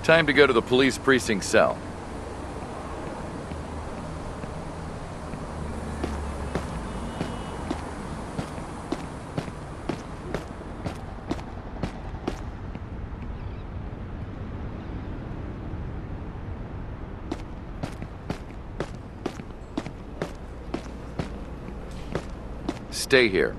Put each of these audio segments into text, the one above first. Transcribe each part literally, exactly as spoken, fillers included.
Time to go to the police precinct cell. Stay here.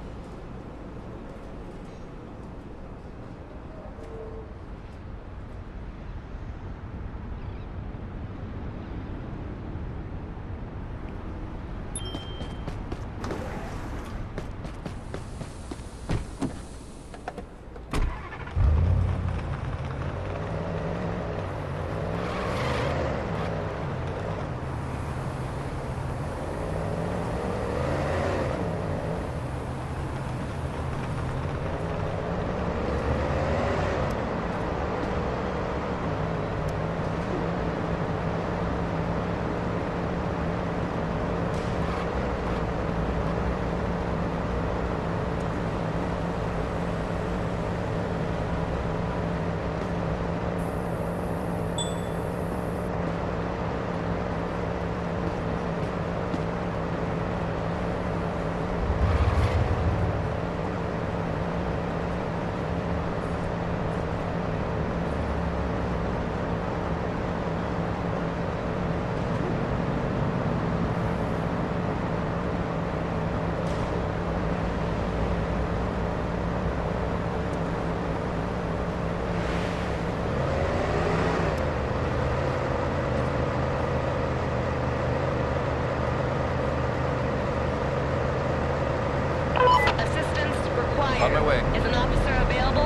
On my way. Is an officer available?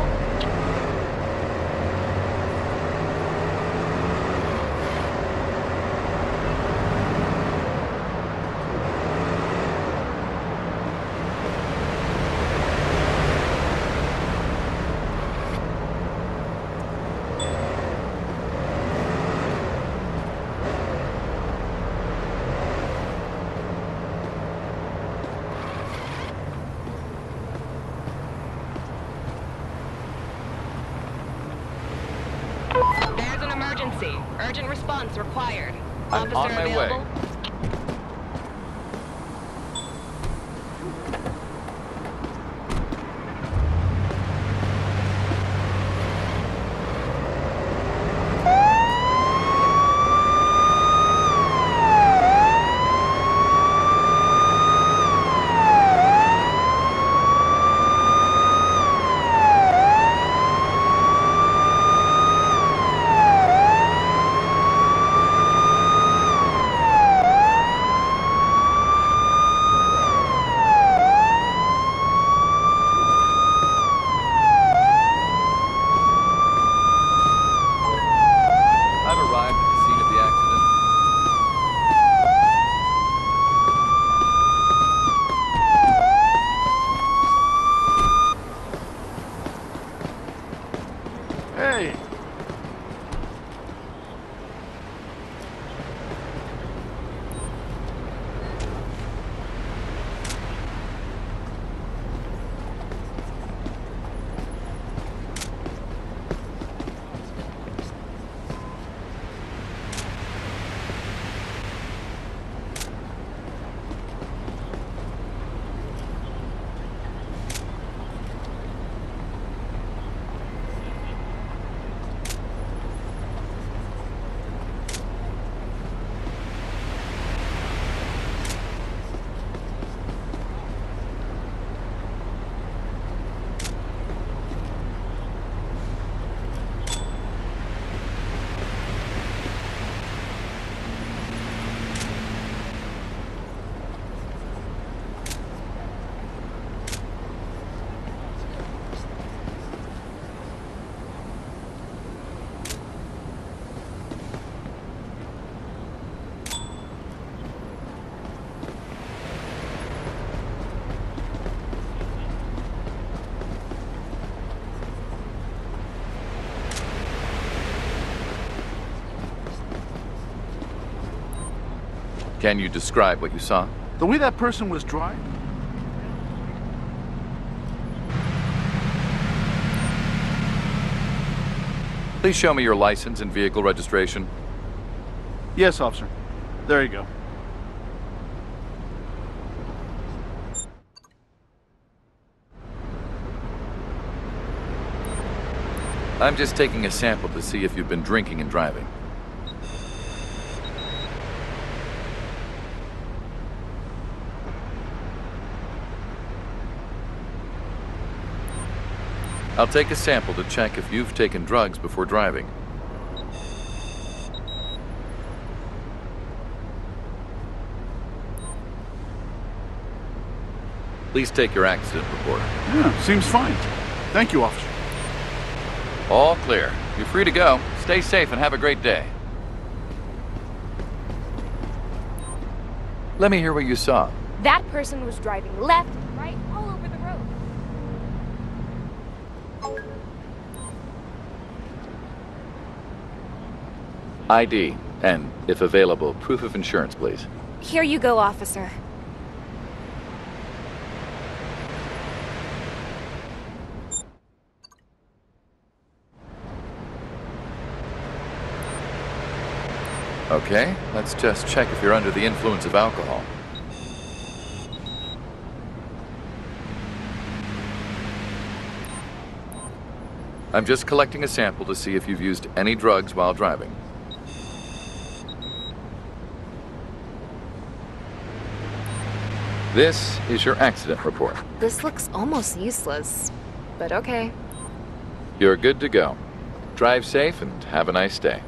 Urgent response required. I'm Officer on my available? way. Hey! Can you describe what you saw? The way that person was driving. Please show me your license and vehicle registration. Yes, officer. There you go. I'm just taking a sample to see if you've been drinking and driving. I'll take a sample to check if you've taken drugs before driving. Please take your accident report. Yeah, seems fine. Thank you, officer. All clear. You're free to go. Stay safe and have a great day. Let me hear what you saw. That person was driving left, right, all over the road. I D, and, if available, proof of insurance, please. Here you go, officer. Okay, let's just check if you're under the influence of alcohol. I'm just collecting a sample to see if you've used any drugs while driving. This is your accident report. This looks almost useless, but okay. You're good to go. Drive safe and have a nice day.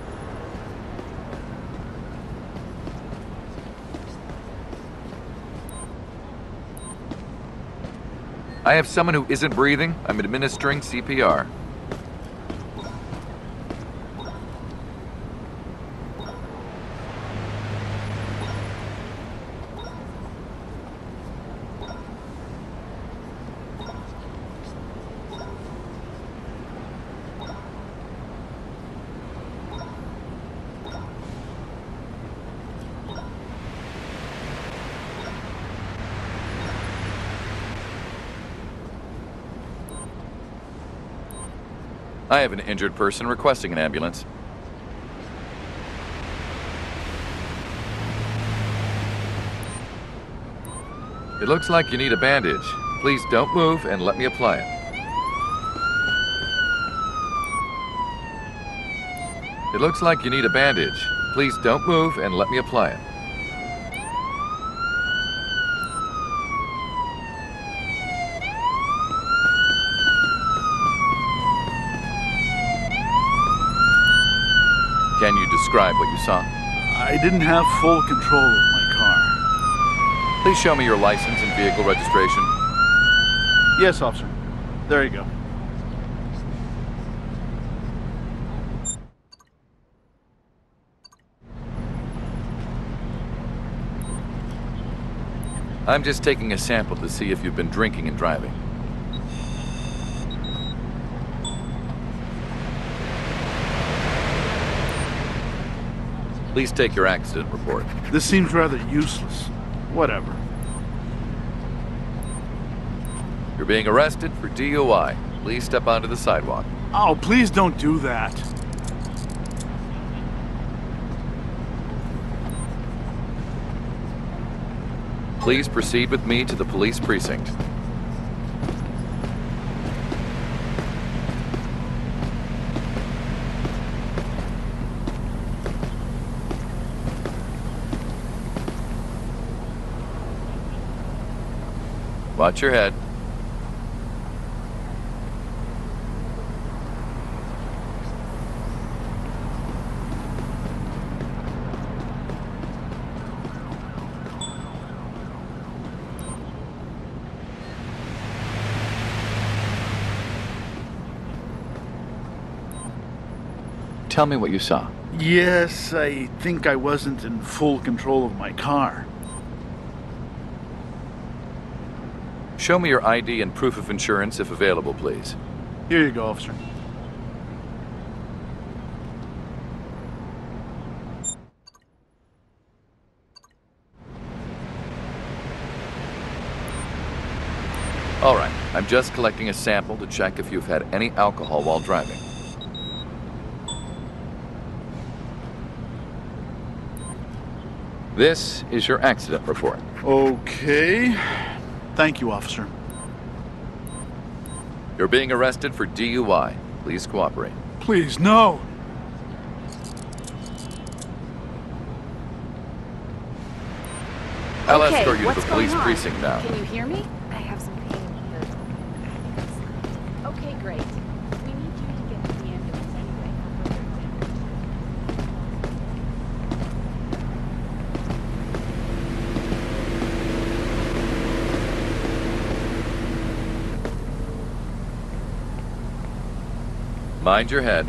I have someone who isn't breathing. I'm administering C P R. I have an injured person requesting an ambulance. It looks like you need a bandage. Please don't move and let me apply it. It looks like you need a bandage. Please don't move and let me apply it. Can you describe what you saw? I didn't have full control of my car. Please show me your license and vehicle registration. Yes, officer. There you go. I'm just taking a sample to see if you've been drinking and driving. Please take your accident report. This seems rather useless. Whatever. You're being arrested for D U I. Please step onto the sidewalk. Oh, please don't do that. Please proceed with me to the police precinct. Watch your head. Tell me what you saw. Yes, I think I wasn't in full control of my car. Show me your I D and proof of insurance if available, please. Here you go, officer. All right, I'm just collecting a sample to check if you've had any alcohol while driving. This is your accident report. Okay. Thank you, officer. You're being arrested for D U I. Please cooperate. Please, no. I'll Okay, escort you to what's the police going on? precinct now. Can you hear me? I have some pain here. Okay, great. We need you to get to the ambulance anyway for further examination. Mind your head.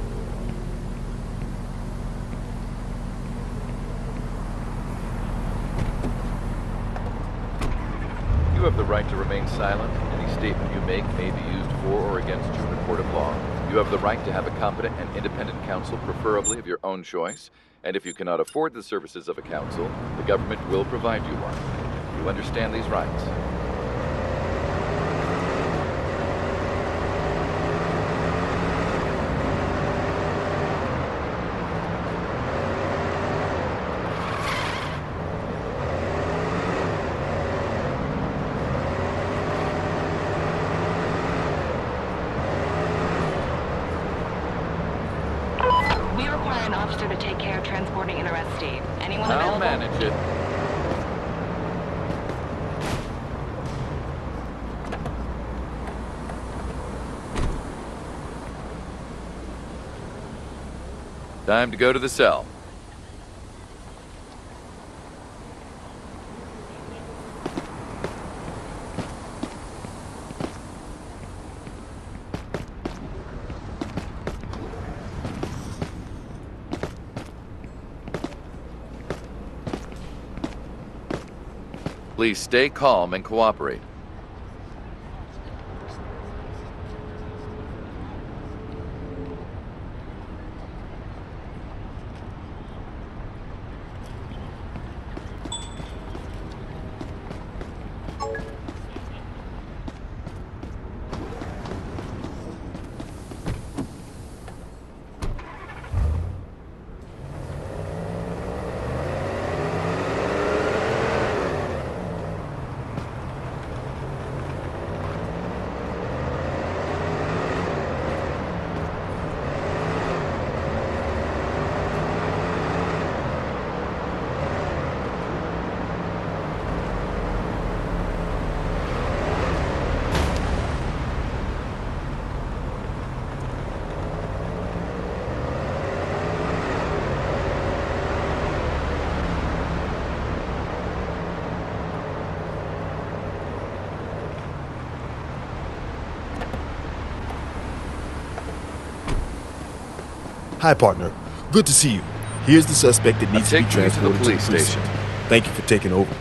You have the right to remain silent. Any statement you make may be used for or against you in a court of law. You have the right to have a competent and independent counsel, preferably of your own choice. And if you cannot afford the services of a counsel, the government will provide you one. You understand these rights? We require an officer to take care of transporting an arrestee. Anyone I'll available? manage it. Time to go to the cell. Please stay calm and cooperate. Hi, partner. Good to see you. Here's the suspect that needs to be taking you to the transported to the police precinct. station. Thank you for taking over.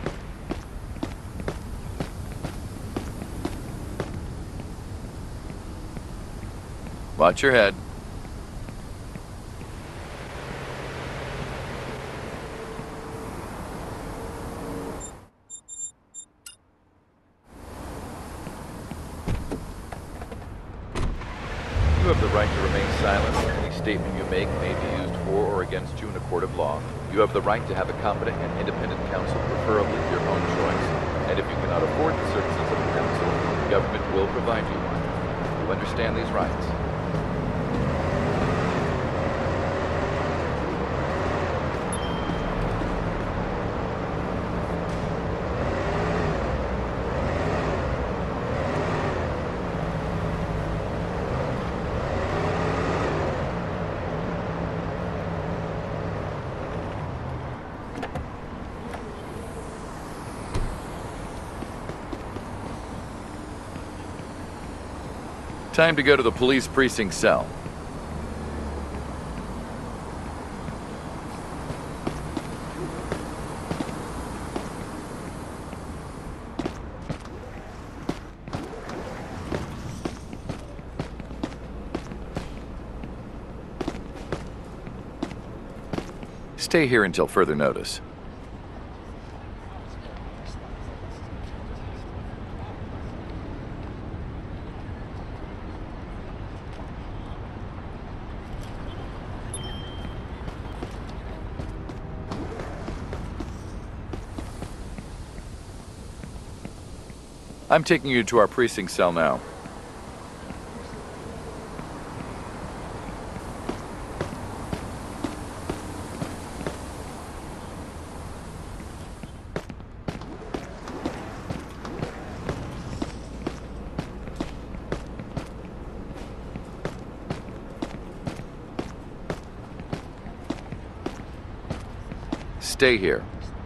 Watch your head. You have the right to remain silent. Any statement you make may be used for or against you in a court of law. You have the right to have a competent and independent counsel, preferably of your own choice. And if you cannot afford the services of a counsel, the government will provide you one. You understand these rights? Time to go to the police precinct cell. Stay here until further notice. I'm taking you to our precinct cell now. Stay here.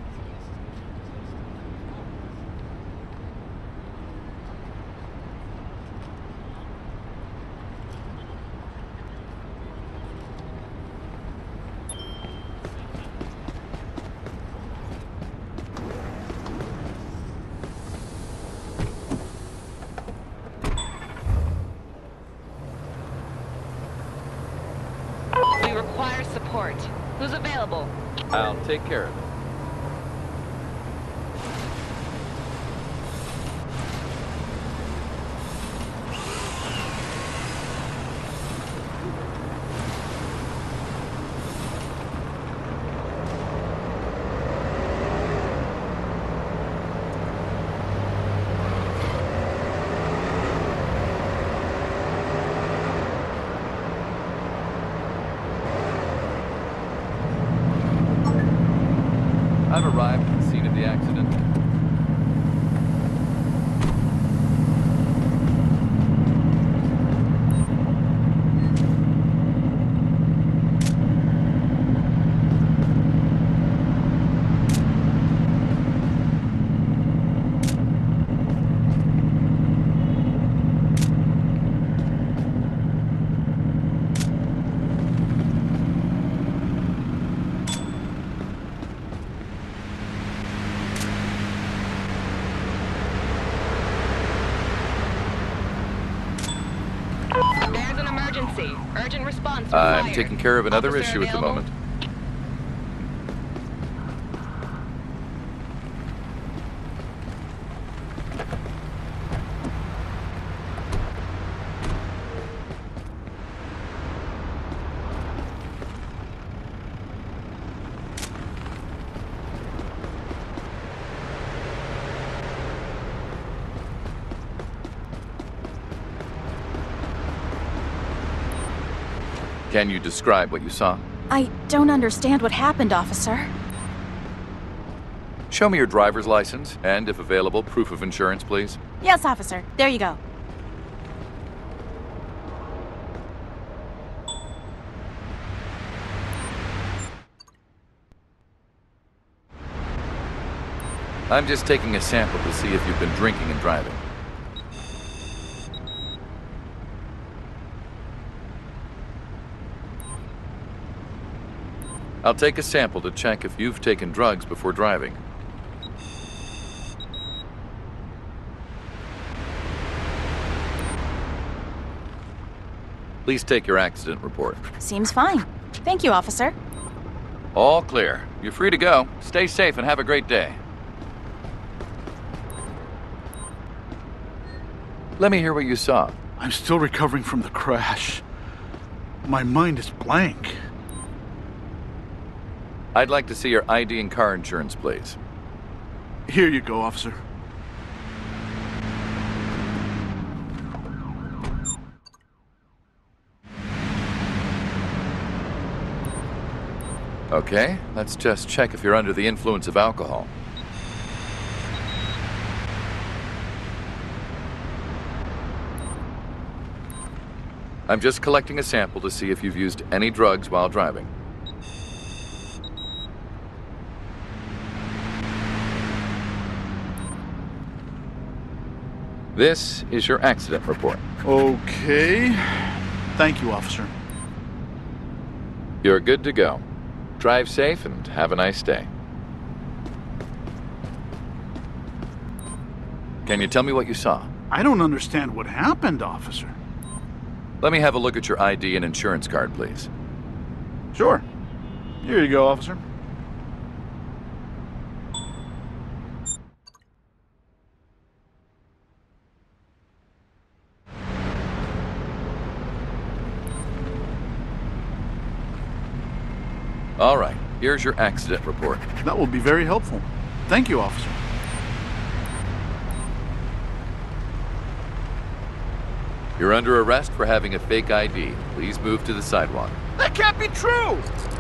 We require support. Who's available? I'll take care of it. I've arrived at the scene of the accident. There's an emergency. Urgent response I'm required. taking care of another Officer issue at the available? moment. Can you describe what you saw? I don't understand what happened, officer. Show me your driver's license, and if available, proof of insurance, please. Yes, officer. There you go. I'm just taking a sample to see if you've been drinking and driving. I'll take a sample to check if you've taken drugs before driving. Please take your accident report. Seems fine. Thank you, officer. All clear. You're free to go. Stay safe and have a great day. Let me hear what you saw. I'm still recovering from the crash. My mind is blank. I'd like to see your I D and car insurance, please. Here you go, officer. Okay, let's just check if you're under the influence of alcohol. I'm just collecting a sample to see if you've used any drugs while driving. This is your accident report. Okay. Thank you, officer. You're good to go. Drive safe and have a nice day. Can you tell me what you saw? I don't understand what happened, officer. Let me have a look at your I D and insurance card, please. Sure. Here you go, officer. All right, here's your accident report. That will be very helpful. Thank you, officer. You're under arrest for having a fake I D. Please move to the sidewalk. That can't be true!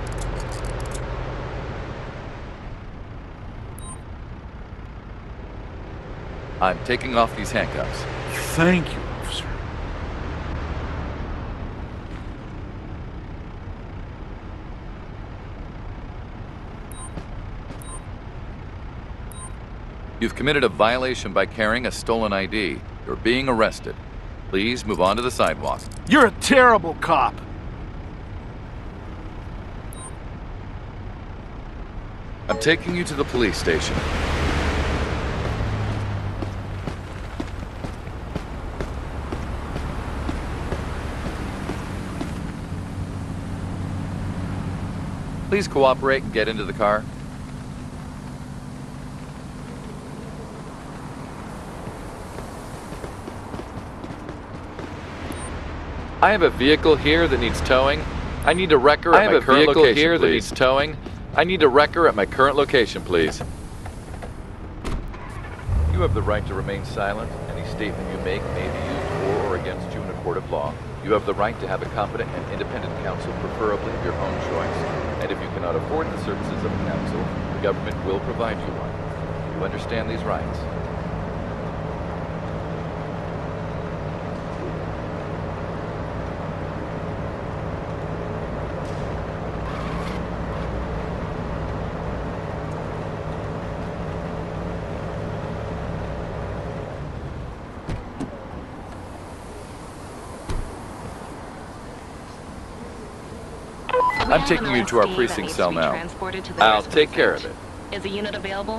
I'm taking off these handcuffs. Thank you, officer. You've committed a violation by carrying a stolen I D. You're being arrested. Please move on to the sidewalk. You're a terrible cop. I'm taking you to the police station. Please cooperate and get into the car. I have a vehicle here that needs towing. I need a wrecker at my current location, here that needs towing. I need a wrecker at my current location, please. You have the right to remain silent. Any statement you make may be used for or against you in a court of law. You have the right to have a competent and independent counsel, preferably of your own choice. And if you cannot afford the services of a counsel, the government will provide you one. You understand these rights? I'm taking you to our precinct cell now. I'll take care of it. Is a unit available?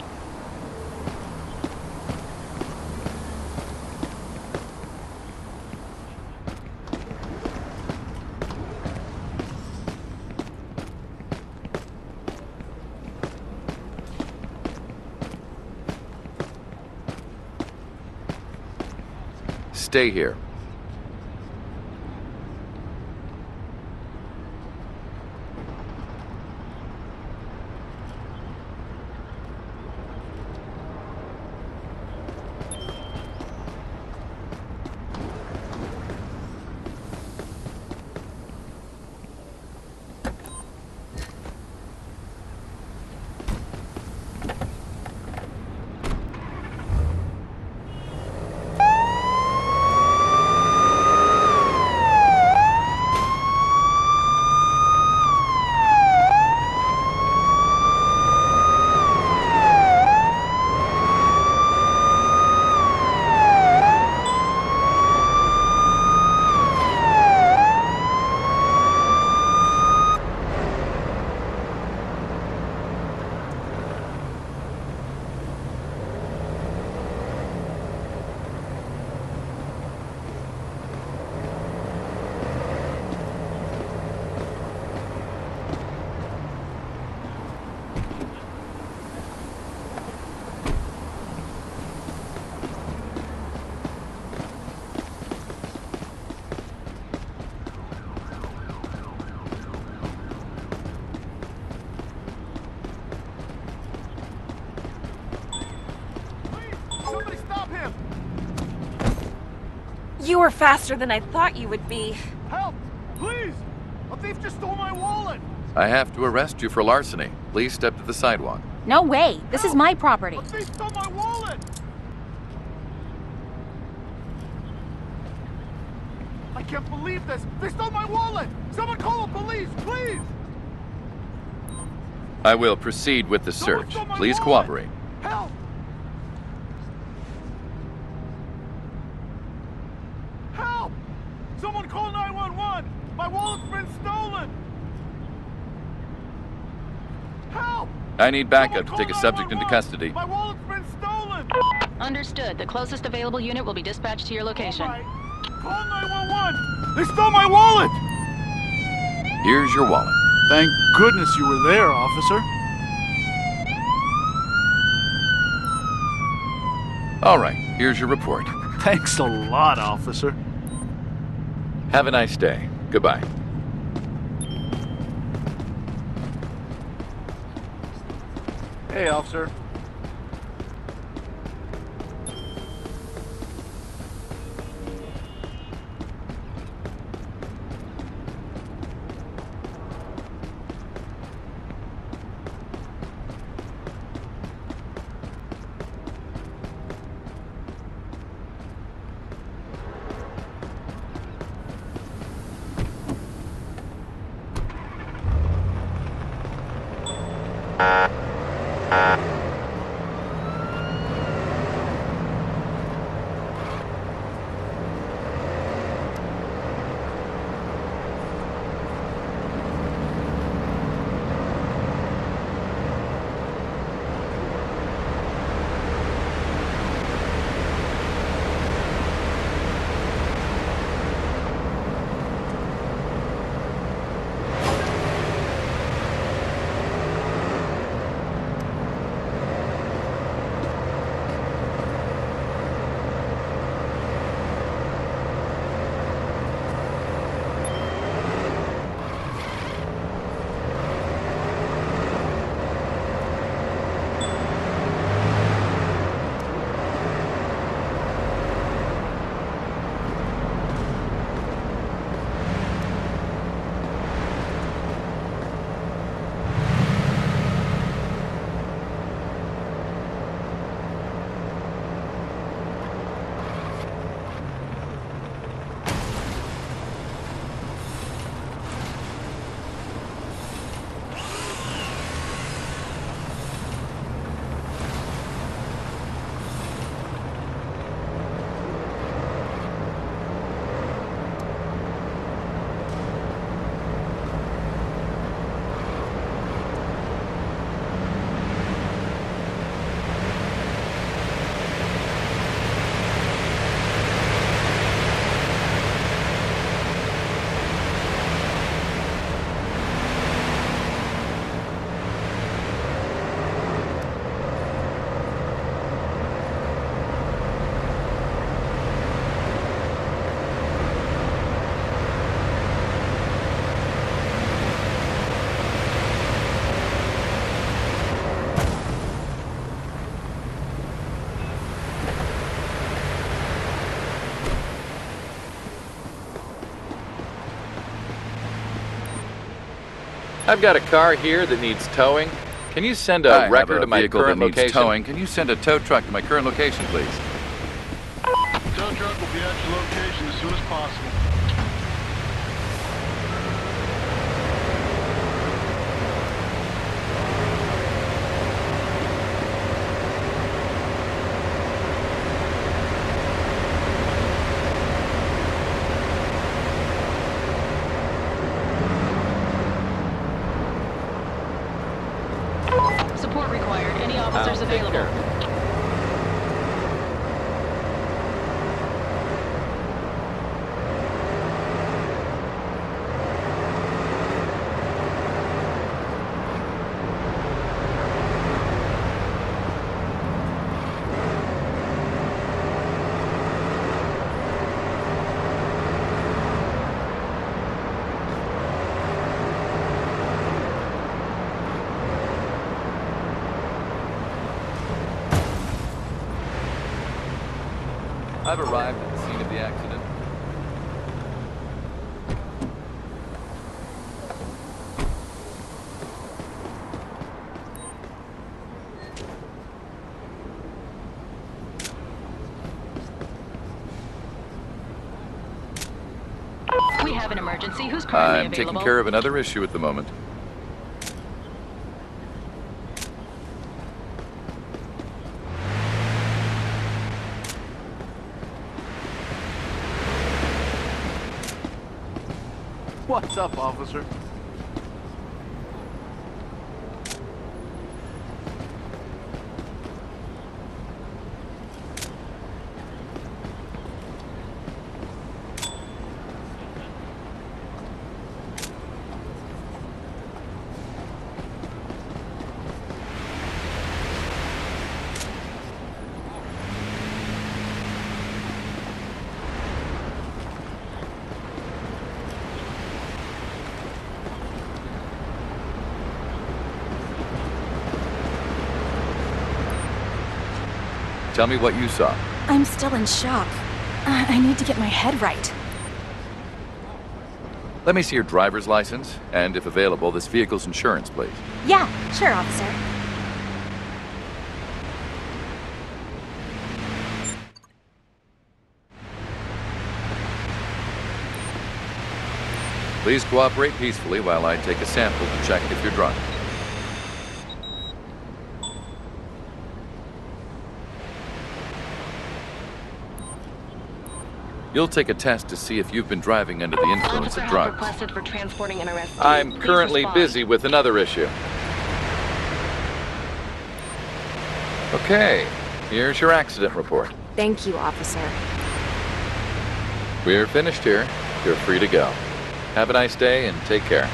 Stay here. You were faster than I thought you would be. Help! Please! A thief just stole my wallet! I have to arrest you for larceny. Please step to the sidewalk. No way. This is my property. A thief stole my wallet! I can't believe this! They stole my wallet! Someone call the police, please! I will proceed with the Someone search. stole my Please wallet! cooperate. Help! Help! Someone call nine one one! My wallet's been stolen! Help! I need backup to Someone take a call subject into nine one one! custody. My wallet's been stolen! Understood. The closest available unit will be dispatched to your location. All right. Call nine one one! They stole my wallet! Here's your wallet. Thank goodness you were there, officer. All right, here's your report. Thanks a lot, officer. Have a nice day. Goodbye. Hey, officer. I've got a car here that needs towing. Can you send a I have record a to my vehicle current that needs location? towing. Can you send a tow truck to my current location, please? Tow truck will be at your location as soon as possible. Support required. Any officers I'll take available? care of it. I've arrived at the scene of the accident. We have an emergency. Who's currently I'm available? taking care of another issue at the moment. What's up, officer? Tell me what you saw. I'm still in shock. Uh, I need to get my head right. Let me see your driver's license, and if available, this vehicle's insurance, please. Yeah, sure, officer. Please cooperate peacefully while I take a sample to check if you're drunk. You'll take a test to see if you've been driving under the influence Officer of help drugs. requested for transporting an arrestee. I'm Please currently respond. busy with another issue. Okay, here's your accident report. Thank you, officer. We're finished here. You're free to go. Have a nice day and take care.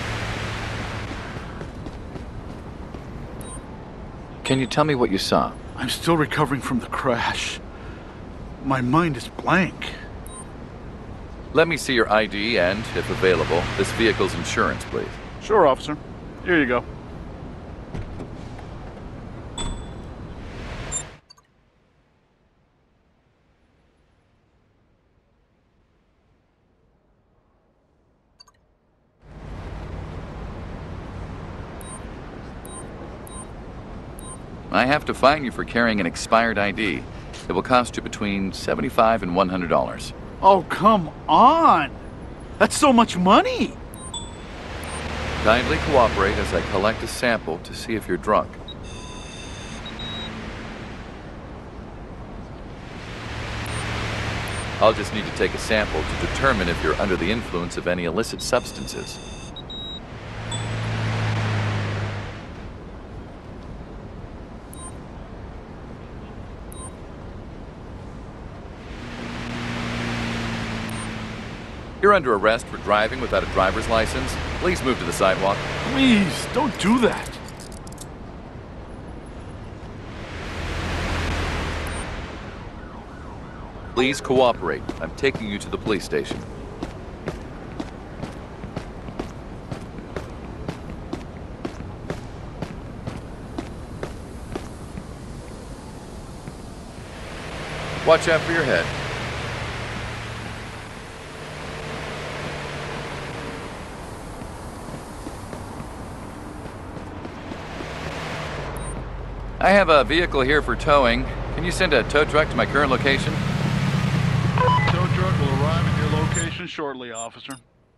Can you tell me what you saw? I'm still recovering from the crash. My mind is blank. Let me see your I D and, if available, this vehicle's insurance, please. Sure, officer. Here you go. I have to fine you for carrying an expired I D. It will cost you between seventy-five dollars and one hundred dollars. Oh, come on! That's so much money! Kindly cooperate as I collect a sample to see if you're drunk. I'll just need to take a sample to determine if you're under the influence of any illicit substances. You're under arrest for driving without a driver's license. Please move to the sidewalk. Please, don't do that. Please cooperate. I'm taking you to the police station. Watch out for your head. I have a vehicle here for towing. Can you send a tow truck to my current location? Tow truck will arrive at your location shortly, officer.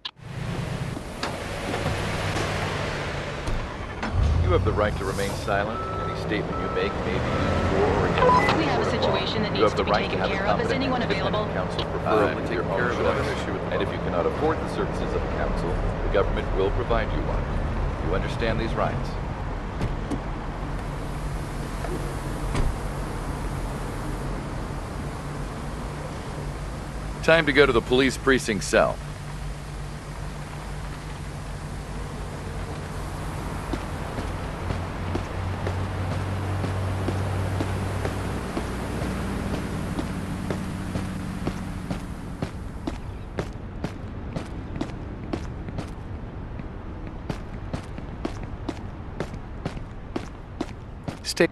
You have the right to remain silent. Any statement you make may be used for or against. We have a situation that You needs have to the be right to taken have a care of. Is competent anyone and available? independent counsel, Uh, preferably take your care own of another choice. issue with the And if you cannot afford the services of a counsel, the government will provide you one. You understand these rights? Time to go to the police precinct cell. Stay.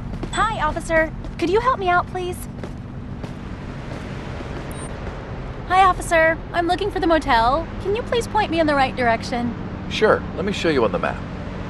Officer, could you help me out, please? Hi, officer. I'm looking for the motel. Can you please point me in the right direction? Sure, let me show you on the map.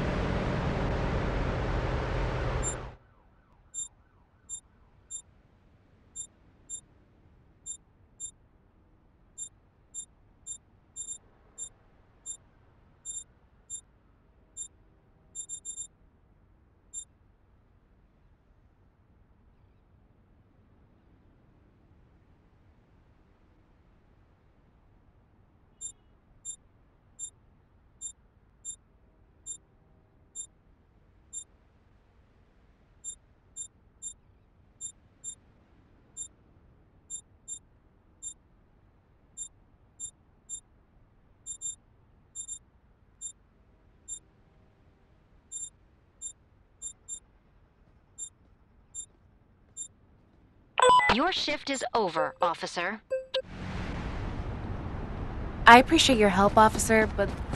Your shift is over, officer. I appreciate your help, officer, but